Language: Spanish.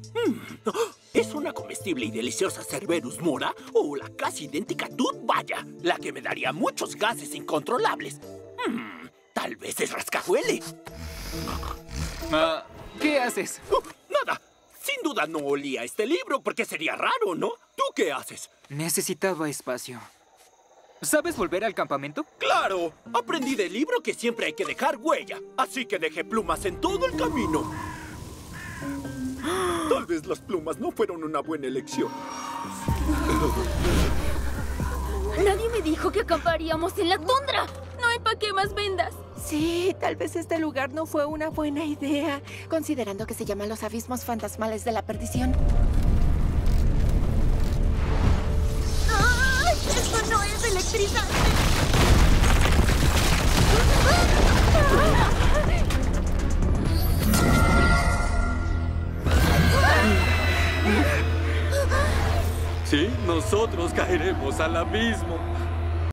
¿Es una comestible y deliciosa Cerberus mora o la casi idéntica Toothvaya, la que me daría muchos gases incontrolables? Tal vez es rascahuele. ¿Qué haces? Nada. Sin duda no olía este libro porque sería raro, ¿no? ¿Tú qué haces? Necesitaba espacio. ¿Sabes volver al campamento? ¡Claro! Aprendí del libro que siempre hay que dejar huella. Así que dejé plumas en todo el camino. Tal vez las plumas no fueron una buena elección. Nadie me dijo que acamparíamos en la tundra. No empaqué más vendas. Sí, tal vez este lugar no fue una buena idea, considerando que se llaman los abismos fantasmales de la perdición. ¡Ay! ¡Esto no es electrizante! Sí, nosotros caeremos al abismo.